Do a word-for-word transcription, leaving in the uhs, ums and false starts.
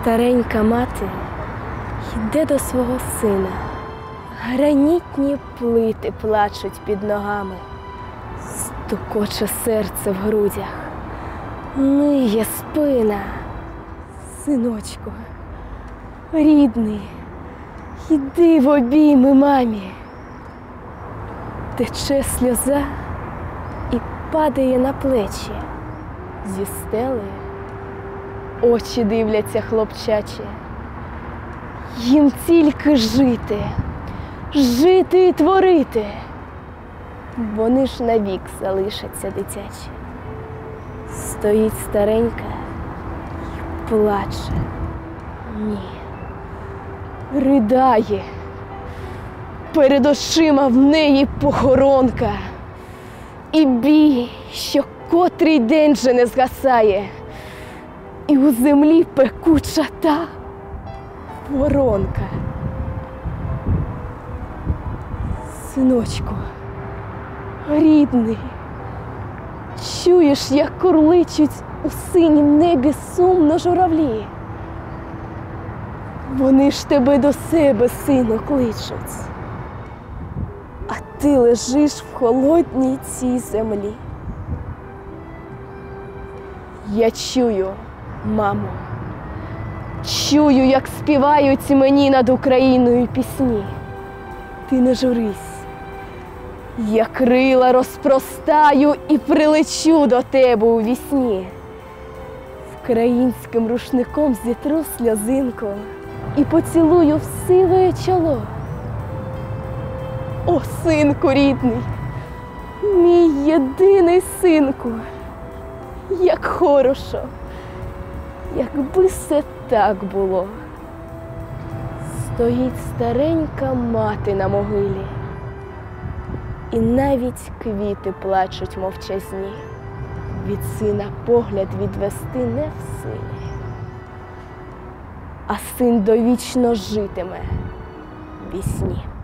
Старенька мати йде до свого сина. Гранітні плити плачуть під ногами. Стукоче серце в грудях, ниє спина. Синочку, рідний, йди в обійми мамі. Тече сльоза і падає на плечі. Зі стели очі дивляться хлопчачі. Їм тільки жити, жити і творити. Вони ж навік залишаться дитячі. Стоїть старенька і плаче. Ні, ридає. Перед очима в неї похоронка. І бій, що котрий день вже не згасає. І у землі пекуча та воронка. Синочку, рідний, чуєш, як курличуть у синім небі сумно журавлі? Вони ж тебе до себе, сину, кличуть, а ти лежиш в холодній цій землі. Я чую, мамо, чую, як співають мені над Україною пісні. Ти не журись, я крила розпростаю і прилечу до тебе у вісні. Українським рушником зітру сльозинку і поцілую в сиве чоло. О, синку рідний, мій єдиний синку, як хорошо, якби все так було. Стоїть старенька мати на могилі, і навіть квіти плачуть мовчазні. Від сина погляд відвести не в силі, а син довічно житиме в вісні.